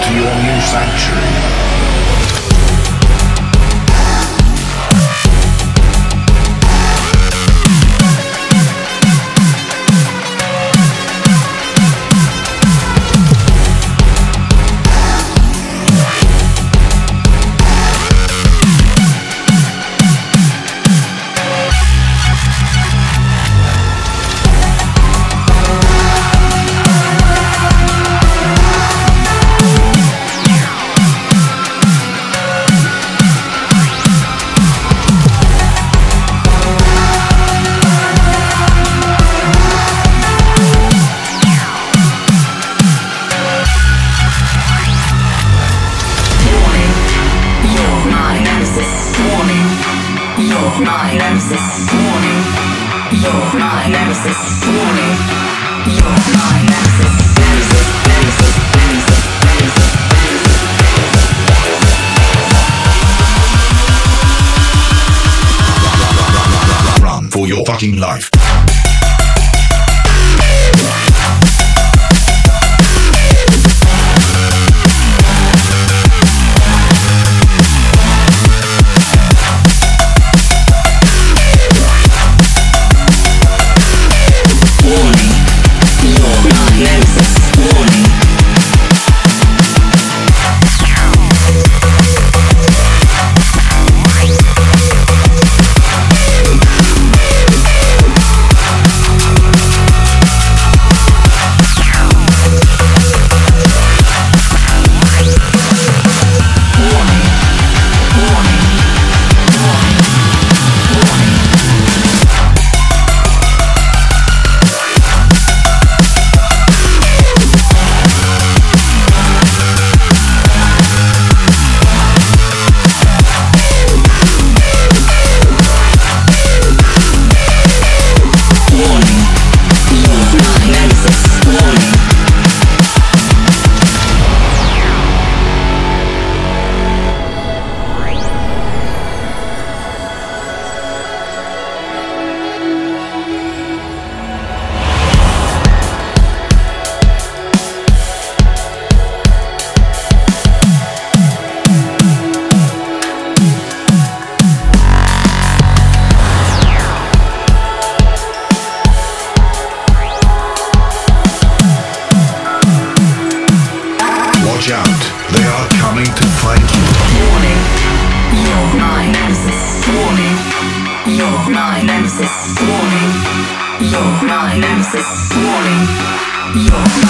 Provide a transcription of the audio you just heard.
to your new sanctuary. My nemesis, warning. You're my nemesis, warning. You're my nemesis, nemesis, nemesis, nemesis, nemesis, nemesis. Run for your fucking life. Watch out, they are coming to fight you. Warning, you're my nemesis. Warning, you're my nemesis. Warning, you're my nemesis. Warning, you're my